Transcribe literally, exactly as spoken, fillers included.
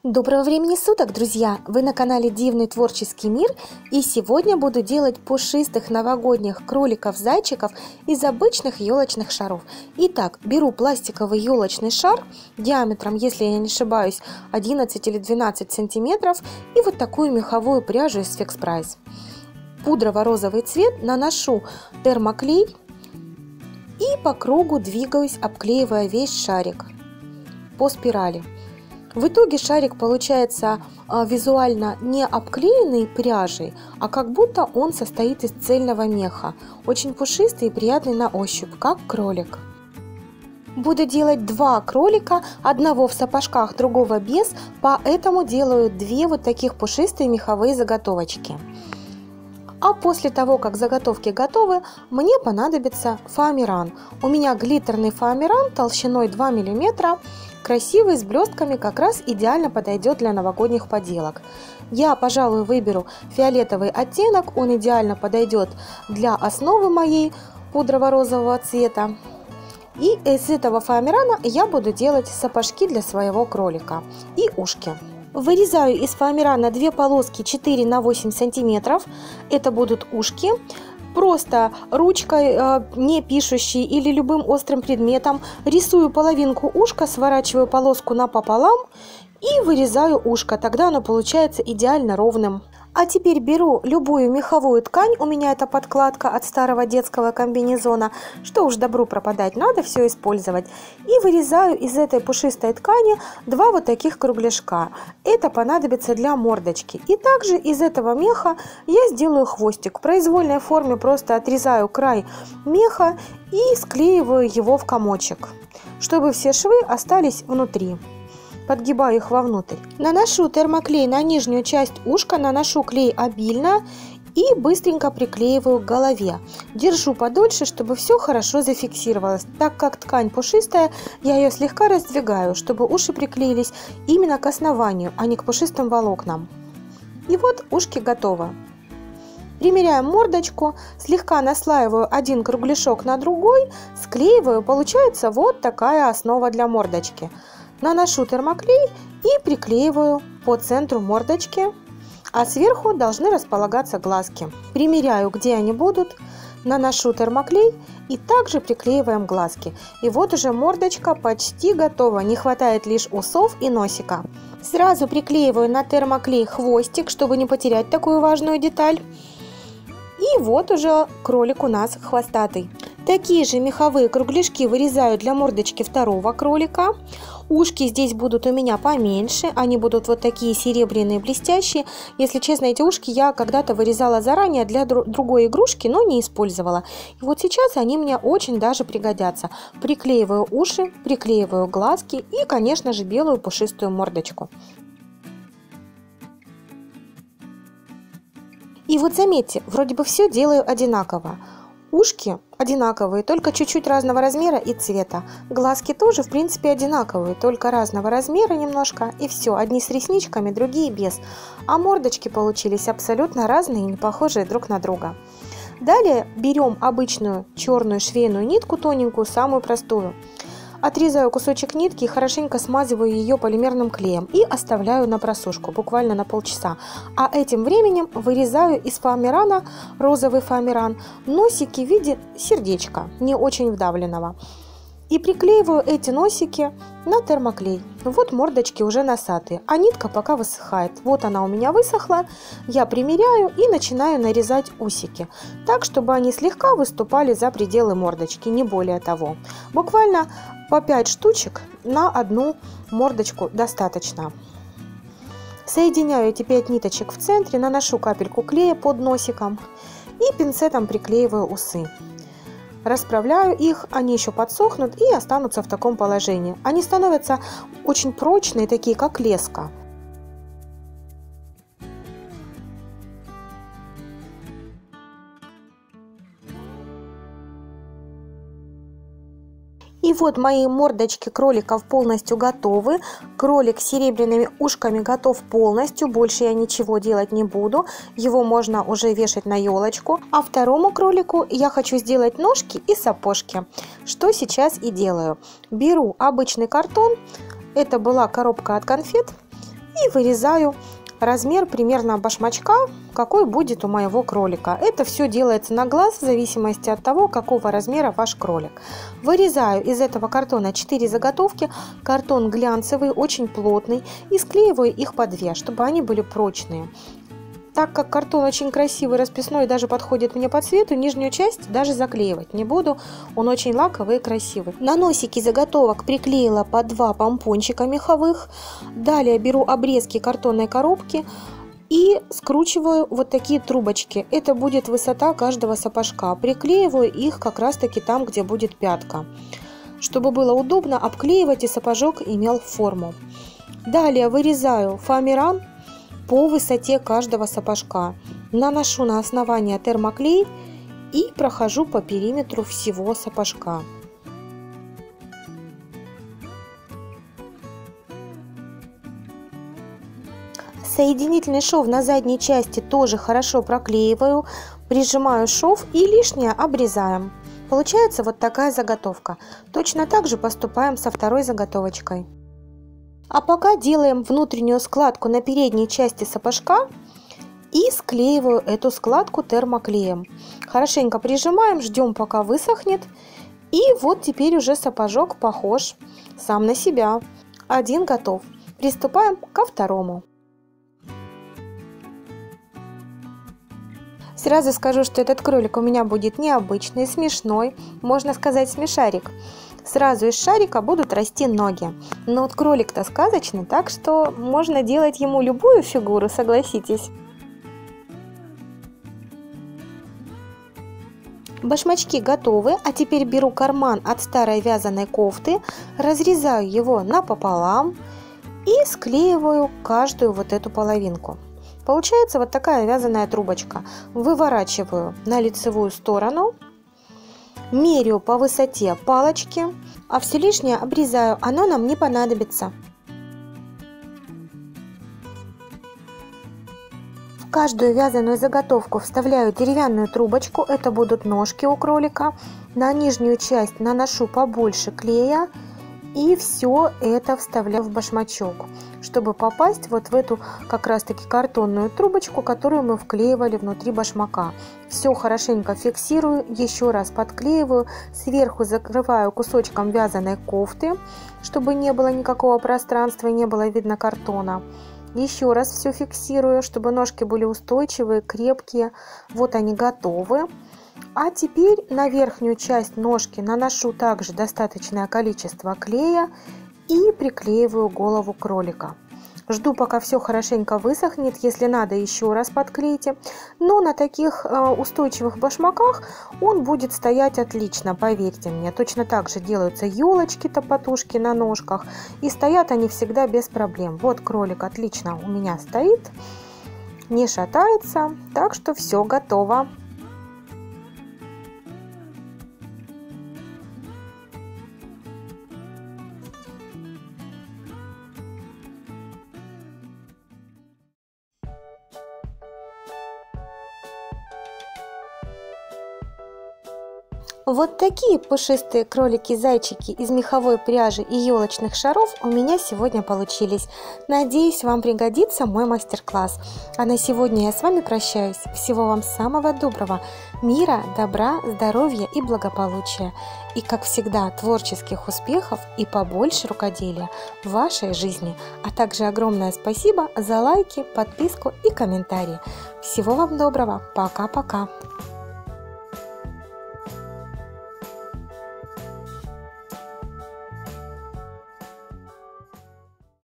Доброго времени суток, друзья! Вы на канале Дивный Творческий Мир, и сегодня буду делать пушистых новогодних кроликов-зайчиков из обычных елочных шаров. Итак, беру пластиковый елочный шар диаметром, если я не ошибаюсь, одиннадцать или двенадцать сантиметров, и вот такую меховую пряжу из Fix Price. Пудрово-розовый цвет, наношу термоклей и по кругу двигаюсь, обклеивая весь шарик по спирали. В итоге шарик получается а, визуально не обклеенный пряжей, а как будто он состоит из цельного меха. Очень пушистый и приятный на ощупь, как кролик. Буду делать два кролика, одного в сапожках, другого без, поэтому делаю две вот таких пушистые меховые заготовочки. А после того, как заготовки готовы, мне понадобится фоамиран. У меня глиттерный фоамиран толщиной два миллиметра. Красивый, с блестками, как раз идеально подойдет для новогодних поделок. Я, пожалуй, выберу фиолетовый оттенок, он идеально подойдет для основы моей пудрово-розового цвета. И из этого фоамирана я буду делать сапожки для своего кролика и ушки. Вырезаю из фоамирана две полоски четыре на восемь сантиметров, это будут ушки. Просто ручкой, не пишущей или любым острым предметом рисую половинку ушка, сворачиваю полоску напополам и вырезаю ушко. Тогда оно получается идеально ровным. А теперь беру любую меховую ткань, у меня это подкладка от старого детского комбинезона, что уж добру пропадать, надо все использовать. И вырезаю из этой пушистой ткани два вот таких кругляшка. Это понадобится для мордочки. И также из этого меха я сделаю хвостик. В произвольной форме просто отрезаю край меха и склеиваю его в комочек, чтобы все швы остались внутри. Подгибаю их вовнутрь. Наношу термоклей на нижнюю часть ушка, наношу клей обильно и быстренько приклеиваю к голове. Держу подольше, чтобы все хорошо зафиксировалось. Так как ткань пушистая, я ее слегка раздвигаю, чтобы уши приклеились именно к основанию, а не к пушистым волокнам. И вот ушки готовы. Примеряем мордочку, слегка наслаиваю один кругляшок на другой, склеиваю, получается вот такая основа для мордочки. Наношу термоклей и приклеиваю по центру мордочки, а сверху должны располагаться глазки. Примеряю, где они будут, наношу термоклей и также приклеиваем глазки. И вот уже мордочка почти готова, не хватает лишь усов и носика. Сразу приклеиваю на термоклей хвостик, чтобы не потерять такую важную деталь. И вот уже кролик у нас хвостатый. Такие же меховые кругляшки вырезаю для мордочки второго кролика. Ушки здесь будут у меня поменьше, они будут вот такие серебряные, блестящие. Если честно, эти ушки я когда-то вырезала заранее для другой игрушки, но не использовала. И вот сейчас они мне очень даже пригодятся. Приклеиваю уши, приклеиваю глазки и, конечно же, белую пушистую мордочку. И вот заметьте, вроде бы все делаю одинаково. Ушки одинаковые, только чуть-чуть разного размера и цвета. Глазки тоже, в принципе, одинаковые, только разного размера немножко. И все, одни с ресничками, другие без. А мордочки получились абсолютно разные и не похожие друг на друга. Далее берем обычную черную швейную нитку, тоненькую, самую простую. Отрезаю кусочек нитки и хорошенько смазываю ее полимерным клеем и оставляю на просушку, буквально на полчаса. А этим временем вырезаю из фоамирана, розовый фоамиран, носики в виде сердечка, не очень вдавленного. И приклеиваю эти носики на термоклей. Вот мордочки уже носатые, а нитка пока высыхает. Вот она у меня высохла. Я примеряю и начинаю нарезать усики, так, чтобы они слегка выступали за пределы мордочки, не более того. Буквально по пять штучек на одну мордочку достаточно. Соединяю эти пять ниточек в центре, наношу капельку клея под носиком и пинцетом приклеиваю усы. Расправляю их, они еще подсохнут и останутся в таком положении. Они становятся очень прочные, такие как леска. И вот мои мордочки кроликов полностью готовы. Кролик с серебряными ушками готов полностью. Больше я ничего делать не буду. Его можно уже вешать на елочку. А второму кролику я хочу сделать ножки и сапожки. Что сейчас и делаю. Беру обычный картон. Это была коробка от конфет. и вырезаю размер примерно башмачка, какой будет у моего кролика. Это все делается на глаз в зависимости от того, какого размера ваш кролик. Вырезаю из этого картона четыре заготовки. Картон глянцевый, очень плотный, и склеиваю их по две, чтобы они были прочные. Так как картон очень красивый, расписной и даже подходит мне по цвету, нижнюю часть даже заклеивать не буду. Он очень лаковый и красивый. На носики заготовок приклеила по два помпончика меховых. Далее беру обрезки картонной коробки и скручиваю вот такие трубочки. Это будет высота каждого сапожка. Приклеиваю их как раз таки там, где будет пятка. Чтобы было удобно обклеивать и сапожок имел форму. Далее вырезаю фоамиран по высоте каждого сапожка. Наношу на основание термоклей и прохожу по периметру всего сапожка. Соединительный шов на задней части тоже хорошо проклеиваю, прижимаю шов и лишнее обрезаем. Получается вот такая заготовка. Точно так же поступаем со второй заготовочкой. А пока делаем внутреннюю складку на передней части сапожка и склеиваю эту складку термоклеем. Хорошенько прижимаем, ждем пока высохнет. И вот теперь уже сапожок похож сам на себя. Один готов. Приступаем ко второму. Сразу скажу, что этот кролик у меня будет необычный, смешной, можно сказать смешарик. Сразу из шарика будут расти ноги. Но вот кролик-то сказочный, так что можно делать ему любую фигуру, согласитесь. Башмачки готовы, а теперь беру карман от старой вязаной кофты, разрезаю его напополам и склеиваю каждую вот эту половинку. Получается вот такая вязаная трубочка. Выворачиваю на лицевую сторону. Меряю по высоте палочки, а все лишнее обрезаю, оно нам не понадобится. В каждую вязаную заготовку вставляю деревянную трубочку, это будут ножки у кролика. На нижнюю часть наношу побольше клея и все это вставляю в башмачок, чтобы попасть вот в эту как раз таки картонную трубочку, которую мы вклеивали внутри башмака. Все хорошенько фиксирую, еще раз подклеиваю, сверху закрываю кусочком вязаной кофты, чтобы не было никакого пространства и не было видно картона. Еще раз все фиксирую, чтобы ножки были устойчивые, крепкие. Вот они готовы. А теперь на верхнюю часть ножки наношу также достаточное количество клея и приклеиваю голову кролика. Жду, пока все хорошенько высохнет, если надо, еще раз подклейте. Но на таких э, устойчивых башмаках он будет стоять отлично, поверьте мне. Точно так же делаются елочки-топотушки на ножках, и стоят они всегда без проблем. Вот кролик отлично у меня стоит, не шатается, так что все готово. Вот такие пушистые кролики-зайчики из меховой пряжи и елочных шаров у меня сегодня получились. Надеюсь, вам пригодится мой мастер-класс. А на сегодня я с вами прощаюсь. Всего вам самого доброго, мира, добра, здоровья и благополучия. И, как всегда, творческих успехов и побольше рукоделия в вашей жизни. А также огромное спасибо за лайки, подписку и комментарии. Всего вам доброго. Пока-пока.